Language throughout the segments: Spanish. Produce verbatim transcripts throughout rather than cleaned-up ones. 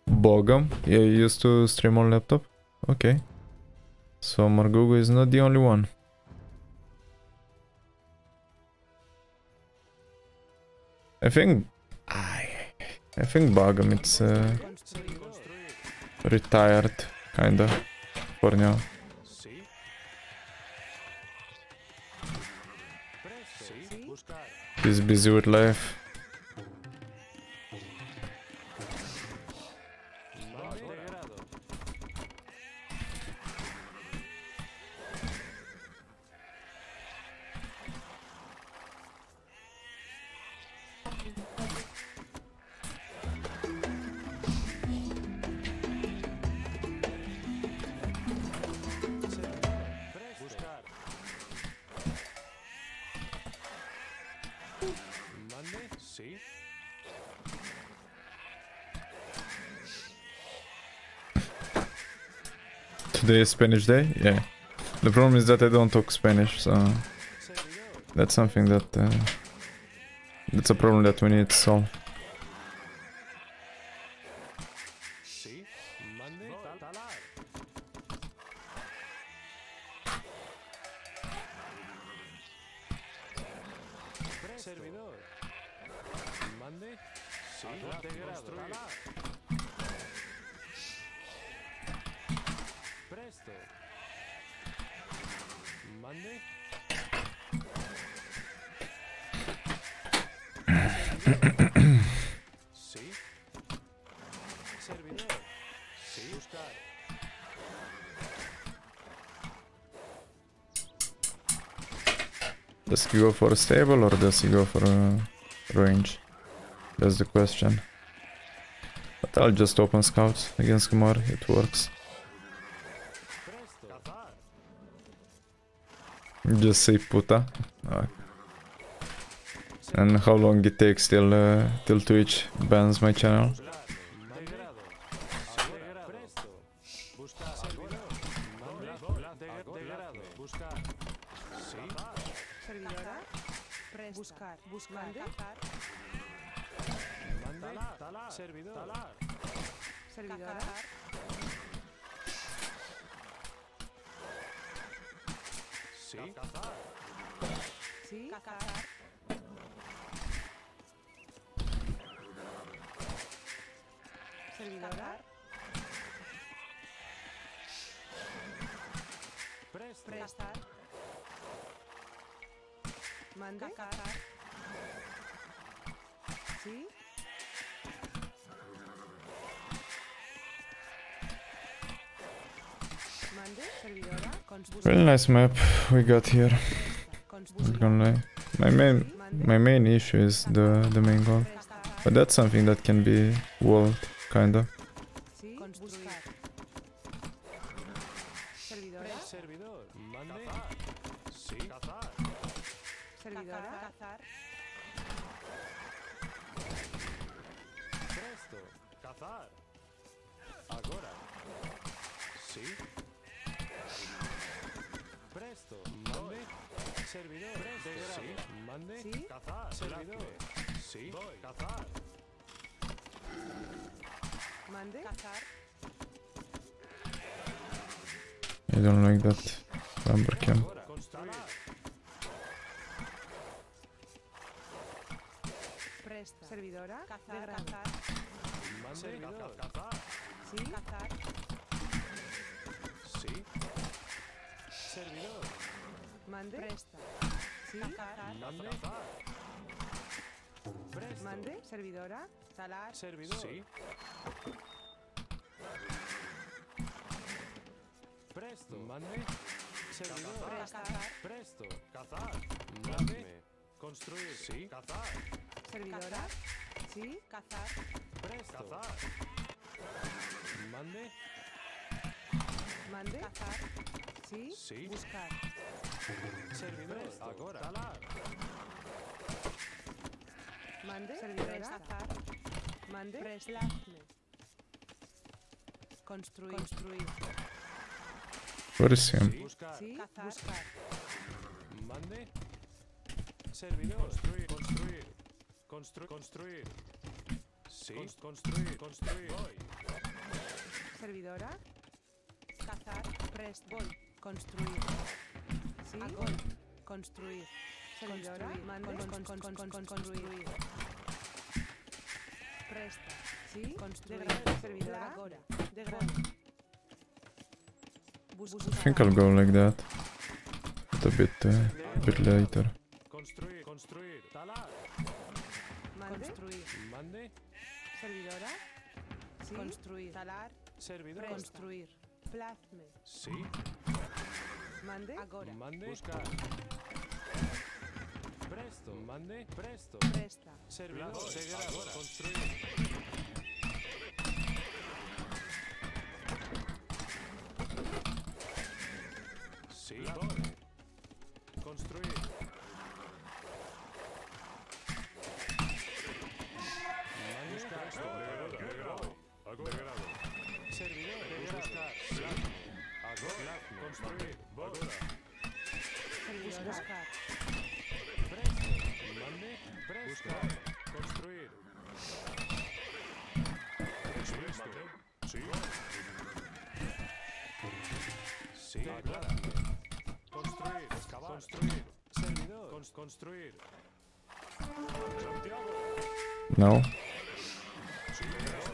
Bogum? Yeah, you used to stream on laptop? Okay. So Margogo is not the only one. I think... I, I think Bogum, it's uh, retired, kinda, for now. He's busy with life. Today is Spanish day? Yeah. The problem is that I don't talk Spanish, so... That's something that... Uh, that's a problem that we need to solve. Does he go for a stable or does he go for a range? That's the question. But I'll just open scouts against Kumar, it works. Just say puta. Okay. And how long it takes till uh, till Twitch bans my channel? Buscar, buscar, cazar. Servidor. Servidora. Sí. Sí, cazar. Servidora. Prestar. Mande. Cazar. Sí. Mande. Servidora. Really nice map we got here. Not gonna lie. My main my main issue is the the main goal, but that's something that can be walled, kinda. Servidor. Mande. Sí. Cazar. Servidora. Cazar. Presto. Cazar. Agora. Sí. Presto. Mande. Servidor. Presto. Sí. Mande. Sí. Cazar. Servidor. Sí. Voy. Cazar. Mande. Cazar. I don't like that lumber camp. Presta. Servidora. Cazar. Cazar. Mande. Cazar. Sí. Cazar. Sí. Servidor. Mande. Presta. Sí. Cazar. Mande. Presta. Mande. Servidora. Salar. Servidor. Sí. Presto. Mande. Servidor. Cazar. Presto. Cazar. Mande. Construir. Sí. Cazar. Servidora. Sí. Cazar. Presto. Cazar. Mande. Mande. Cazar. Sí. Sí. Buscar. Servidor. Presto. Agora. Talar. Mande. Servidora. Cazar. Mande. Preslasme. Construir. Construir. What is him? Buscar. Sí. Cazar. Buscar. Mande. Servidor. Construir. Construir. Constru construir. Sí. Cons- construir, construir. Voy. Servidora. Cazar. Prest. Voy. Construir. Sí. Agol. Construir. Servidora. Mande. Con, con, con, con, con, construir. Presta. Sí. Construir. Servidora. Agora. Degrado. I think I'll go like that. But a bit, uh, a bit later. Construir, construir. Talar. Mande. Construir. Mande. Servidora. Sí. Construir. Talar. Servidor. Construir. Plasme. Sí. Mande. Agora. Mande. Buscar. Presto. Mande. Presto. Presta. Servidor. Segregado. Construir. Sí. Voy. Construir. Mande. Buscar. Degrado. Degrado. Servidor. Buscar. Agora. Construir. Agora. Servidora. Buscar. Presto. Mande. Presto. Construir. Presto. Sí. Sí. Aclara. Construir. Excavar. Construir. Servidor. Cons- construir. Santiago. No. Sí.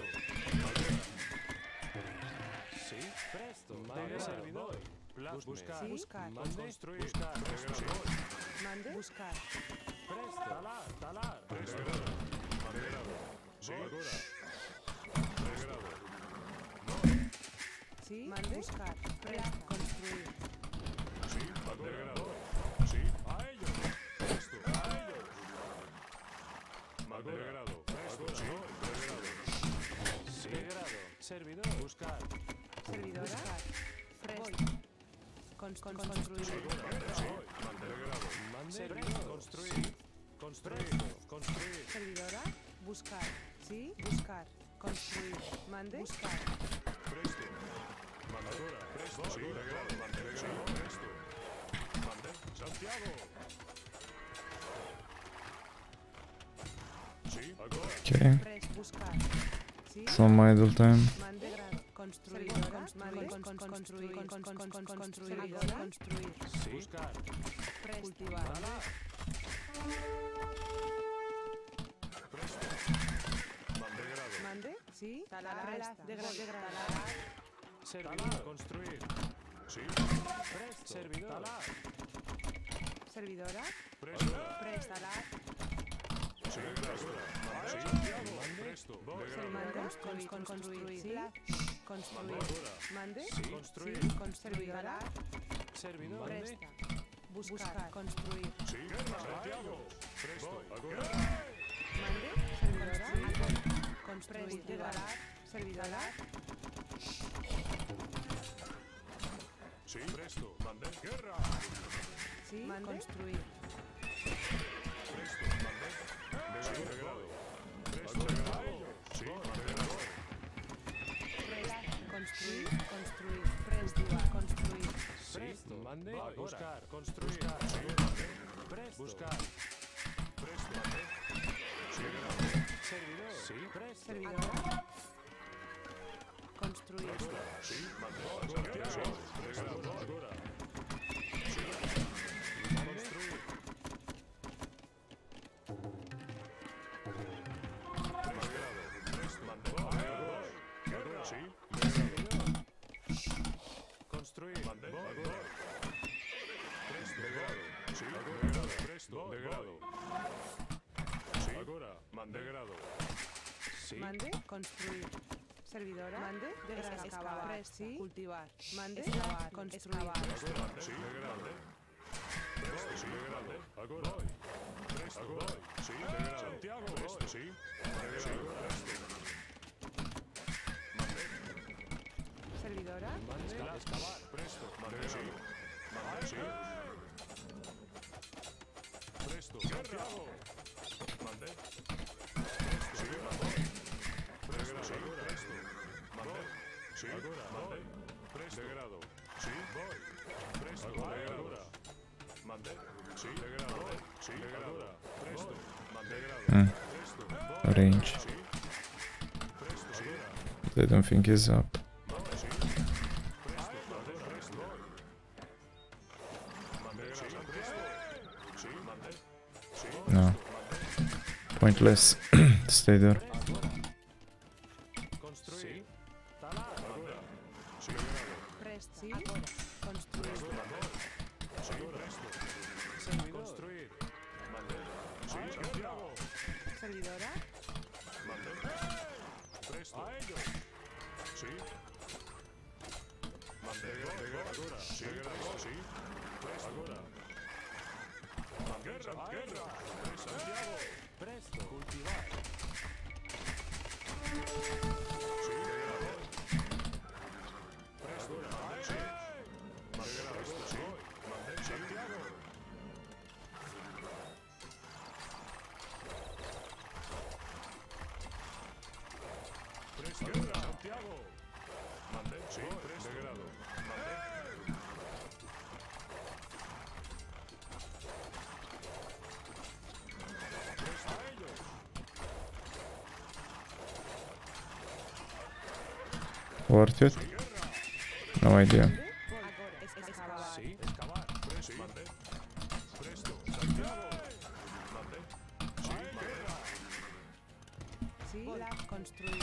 Sí. Presto. Mande. Servidor. Plasme. Buscar. Sí. Buscar. Mande. Construir. Buscar. Presto. Mande. Buscar. Presto. Talar. Talar. Presto. Degrado. Sí. Agora. Degrado. Sí. Mande. Buscar. Presta. Construir. Sí. Degrado. Sí. A ellos. Presto. A ellos. Degrado. Presto. Sí. Degrado. Sí. Degrado. Servidor. Buscar. Servidora. Buscar. Presta. Con, con, construir. Sí. Degrado. Mande. Servidor. Construir. Construir. Construir. Servidora. Buscar. Sí. Buscar. Construir. Mande. Buscar. Presto. Mandadora. Presto. Sí. Degrado. Degrado. Presto. Mande. Santiago. Sí. Agora. Okay. Prest. Buscar. Sí. Some idle time. Mande. Grado. Construir. Mande. Con, con, construir. Con, con, con, con, construir. Servidora. Construir. Sí. Buscar. Prest. Cultivar. Talar. Presto. Mandegrado. Mande. Sí. Talar. Presta. Degrado. Degrado. Servidor. Construir. Sí. Presto. Servidor. Talar. Servidora. Presto. Prestalar. Sí. Presto. Sí. Mande. Presto. Mande. Con, con, construir. Sí. Construir. Mande. Sí. Construir. Sí. Con servidora. Servidor. Presta. Buscar. Construir. Sí. Santiago. Presto. Agora. Mande. Servidora. Construir. Talar. Servidora. Sí. Presto. Mande. Guerra. Sí. Mande. Construir. Presto. Mande. Degrado. Presto. Degrado. Sí. Degrado. Presta. Construir. Construir. Presta. Construir. Presto. Mande. Buscar. Construir. Sí. Presto. Buscar. Presto. Mande. Sí. Servidor. Sí. Presto. Servidora. Construir. Sí. Mande. Santiago. Degrado. Agora. Sí. Construir. Degrado. Presto. Mande. Agora. Agora. Sí. Servidor. Construir. Mande. Agora. Presto. Degrado. Sí. Agora. Presto. Degrado. Sí. Agora. Mande. Degrado. Sí. Mande. Construir. Servidora. Mande. Degrado. Excavar. Presta. Sí. Cultivar. Mande. Excavar. Construir. Agora. Sí. Degrado. Presto. Sí. Degrado. Agora. Presto. Agora. Sí. Degrado. Santiago. Presto. Sí. Degrado. Presto. Mande. Servidora. Mande. Excavar. Presto. Mande. Sí. Mande. Sí. Presto. Santiago. Mande. Presto. Sí. Mande. Presto. Sí. Presto. Mande. Sí. Agora. Mande. Presto. Degrado. Sí. Voy. Presto. Agora. Mande. Sí. Degrado. Sí. Degrado. Presto. Mande. Degrado. Mm. Presto. Range. Sí. I don't think he's up. No. Pointless. Stay there. Presto. Agora. Construir. Servidora. Worth it? No idea. Sí, la construir.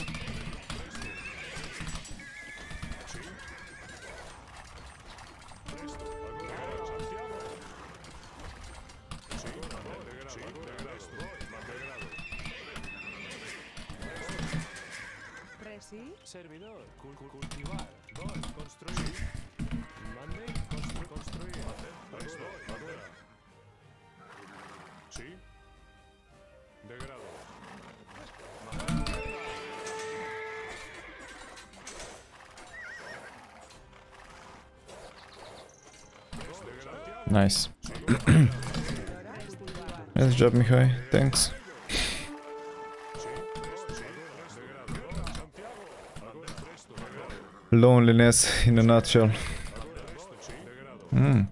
Presi. Servidor, cul cul cultivar, dos, construir. Mande, constru construir. Presto, ahora. Sí. Degrado. Nice. Nice job, Mihai. Thanks. Loneliness in a nutshell. Mm.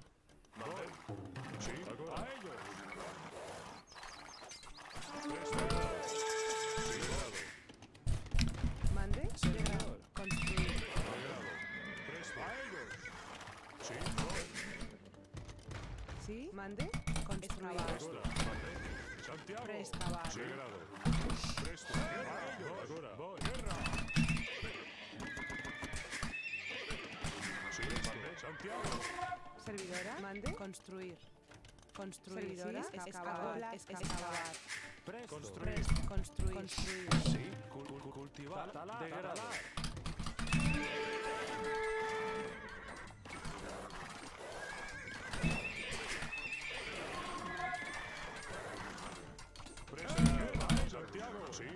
Mande. Servidor. Construir. Sí. Mande. Construir. Preexcavar. Servidora. Mande. Construir. Construir. Servidora. Sí, excavar. Excavar. Construir. Construir. Construir. Sí, cul cul cultivar, degradar. Santiago, sí.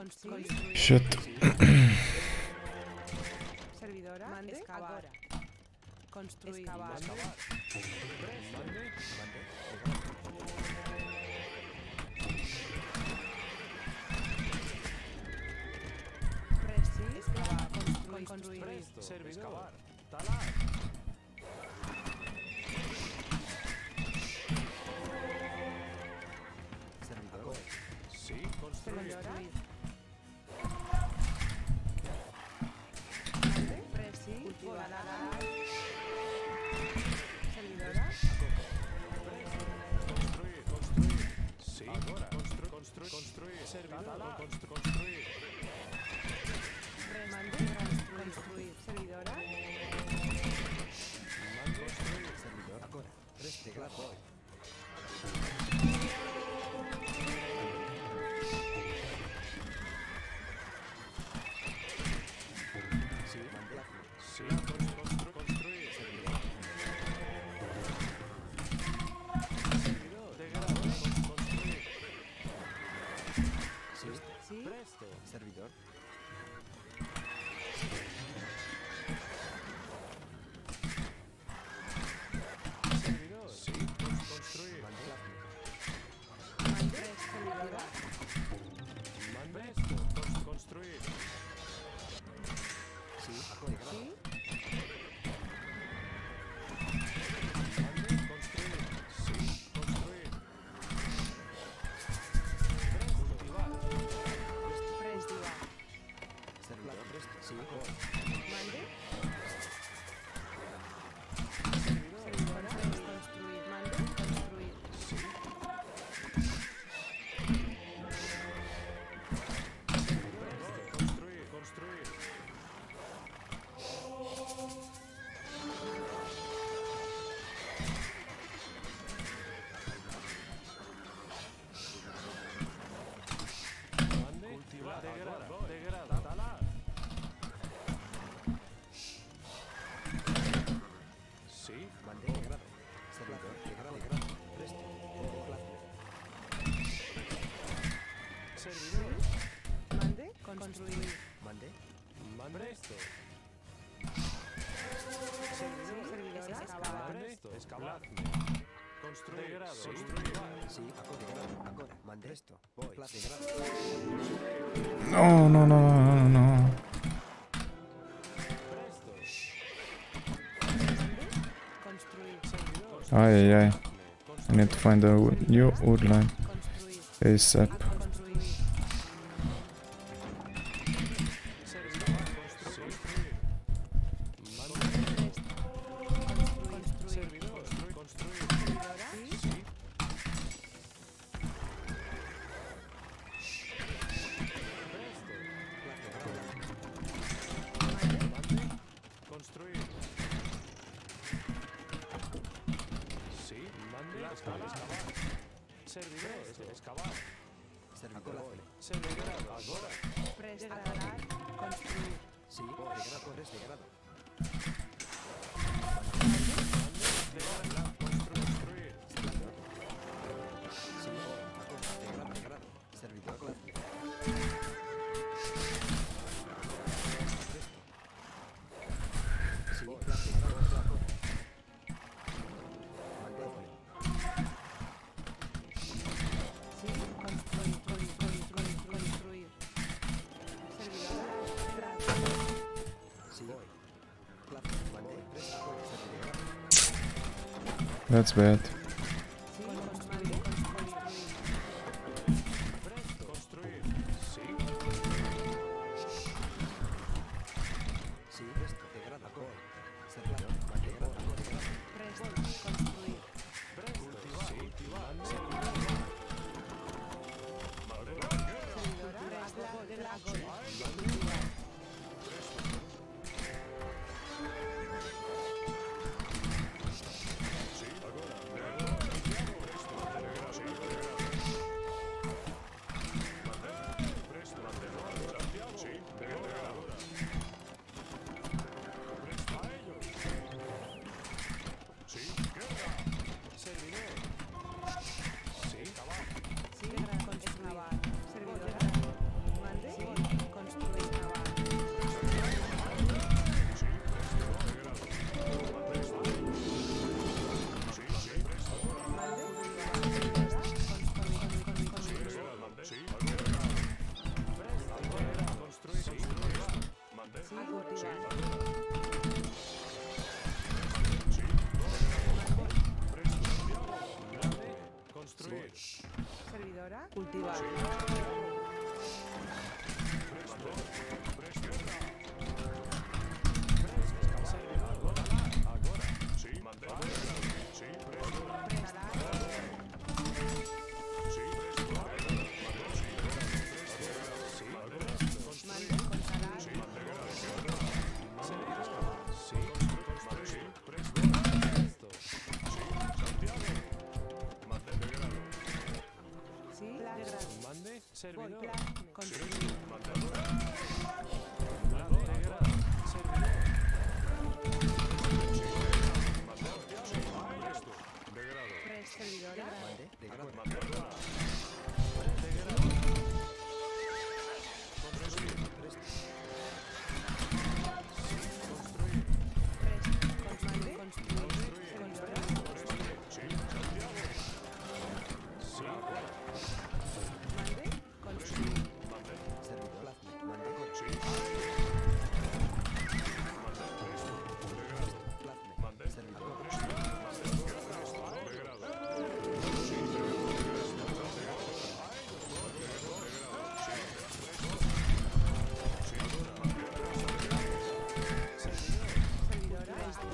Construir. Shit. Servidora. Mande. Excavar. Construir. Excavar. Presi. Excavar. Construir. Construir. Servidor. Talar. Servidor. Sí, construir. Construir. Mande. Presi. Cultivar. Servidora. Construir, construir. Sí, agora. Constru, constru, construir. Servidor. Constru, construir. Mande. Construir. Servidora. Mande. Construir. Servidor. Agora. Restregado. Sí, Mandé. sí, constru, constru, construir. Servidor. Servidor. Degrado. Construir. Sí. Sí. Presto. Servidor. Servidor. Sí, cons- construir. Mandé. Mande. Servidora. Mande. Presto. Cons- construir. Sí. Agora. Sí. Mande. Construir. Sí, construir. Presto. Cultivar. Prestivar. Servidor. Presto. Sí. Mande. Servidor. Servidora. Construir. Mande. Construir. Sí. Presto. Construir. Construir. Mande. Cultivar. Degrada. Degrada. Talar. Sí. Mandé. Degrado. Servidor. Degrado. Degrado. Presto. Clase. Servidor. Mande. Construir. Mandé. Mande. Presto. Servidora. Excavar. Presto. Escavar. Construir. Degrado. Sí. Sí. Agora. Degrado. Agora. Mandé. Presto. Voy. Clase. Degrado. No, no, no, no, no, no. Presto. Construir. Servidor. Ay, ay, ay. I need to find a wo- new wood line Construir. ASAP. Construir. Servidor. Construir. Mande. Construir. Servidor. Construir. Servidora. Sí. Mande. Mande. Construir. Sí. Mande. Escavar. Servidor. Excavar. Servidor. Servidor. Agora. Prestar. Construir. Sí. Degrado. Restregado. Degrada. Construir. Servidor. Sí. Agora. Degrado. Degrado. Servidor. Clase. Sí. Clase. Degrado. Mandé. Sí. Construir. Construir. Construir. Servidora. Sí. Voy. Clase. Mandé. Presto. Servidor. That's bad. Sí. Construir. Construir. Presto. Construir. Sí. Sí. Presto. Degrado. Agora. Servidor. Mandé. Degrado. Agora. Degrado. Presto. Construir. Presto. Cultivar. Sí. Cultivar. Servidora. Presto. Sí. Agora. Servidora, cultivar. Servidor. Construir. Tres servidora. Mande, de grado. Mande, construir. Servidora. Mande, construir. Servidor. Mande, Plasme. Servidor. Servidora.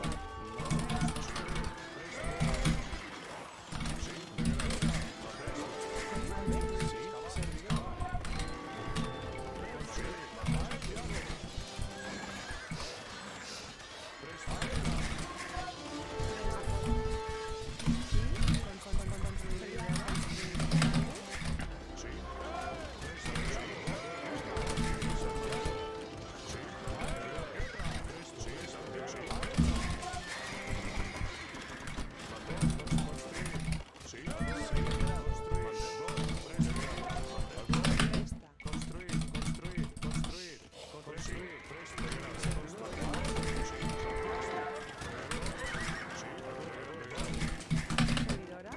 Servidora.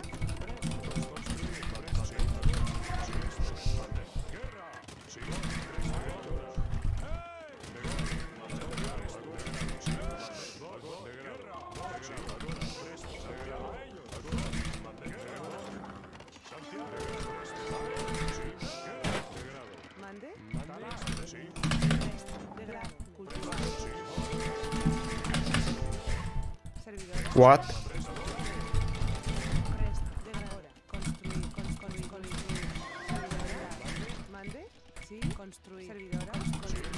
Mande. De grado. Cultivar. Servidora. What? Resta. De grado. Construir. Construir. Construir. Servidora. Mande. Sí. Construir. Servidora. Construir.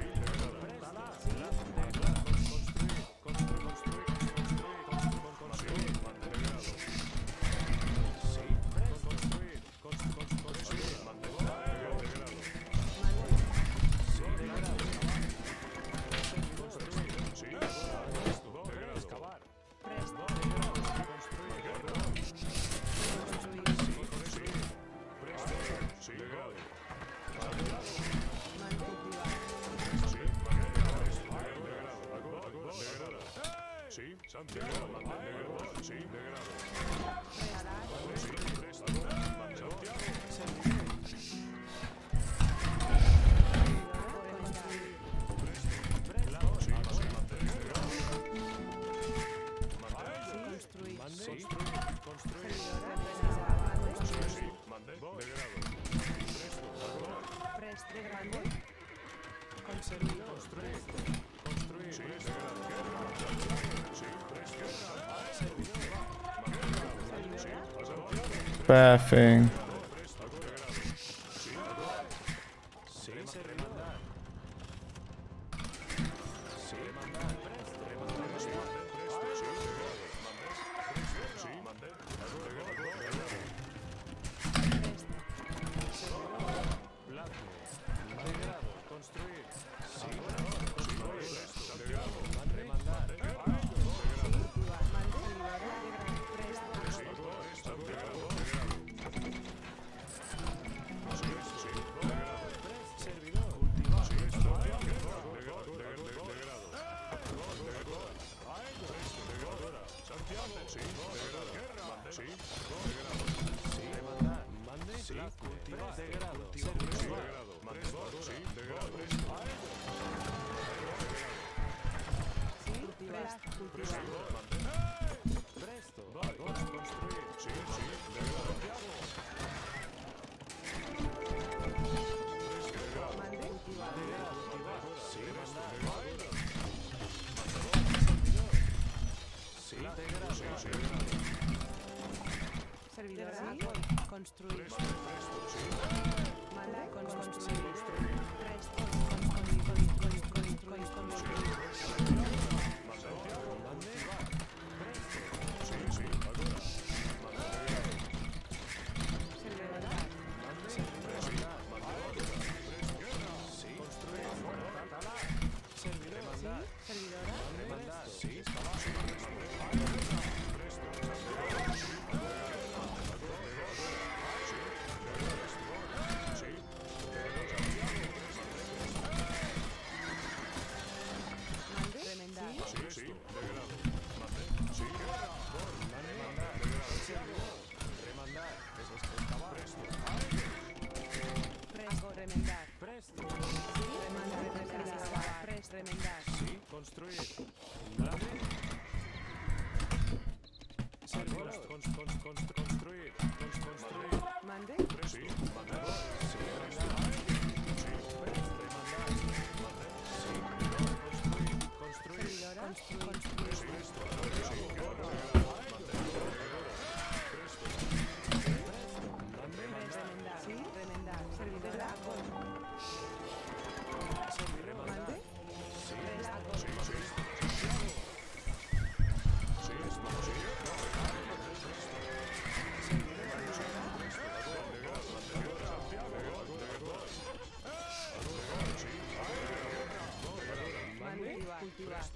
Sí, Santiago, Santiago, sí, de grado. Baffing.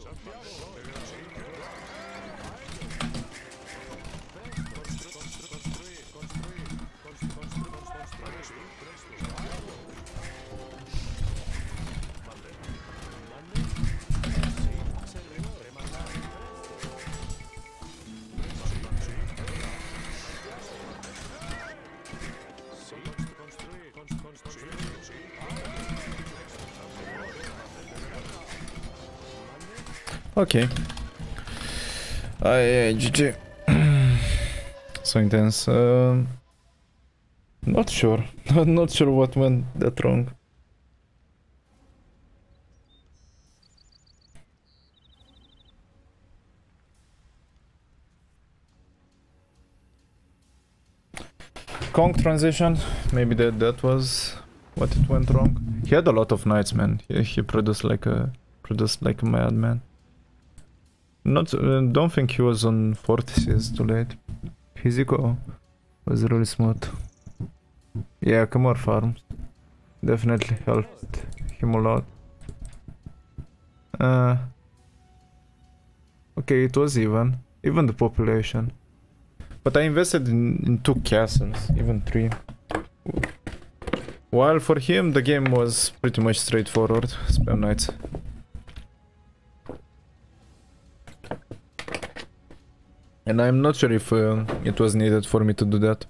Okay. Ay, G G. So intense. Um, not sure. Not sure what went that wrong. Kong transition. Maybe that that was what it went wrong. He had a lot of knights, man. He, he produced like a produced like a madman. Not, uh, don't think he was on forties too late. His eco was really smooth. Yeah, Khmer farms definitely helped him a lot. Uh, okay, it was even, even the population. But I invested in, in two castles, even three. While for him the game was pretty much straightforward, spam knights. And I'm not sure if uh, it was needed for me to do that.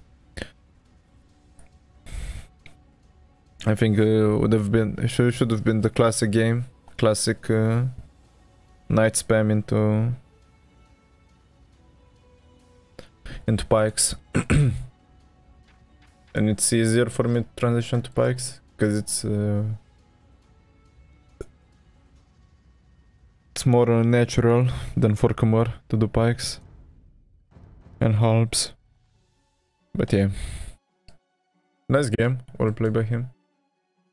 I think uh, would have been should should have been the classic game, classic uh, knight spam into into pikes, and it's easier for me to transition to pikes because it's uh, it's more uh, natural than for Khmer to do pikes and halbs. But yeah, nice game, well played by him.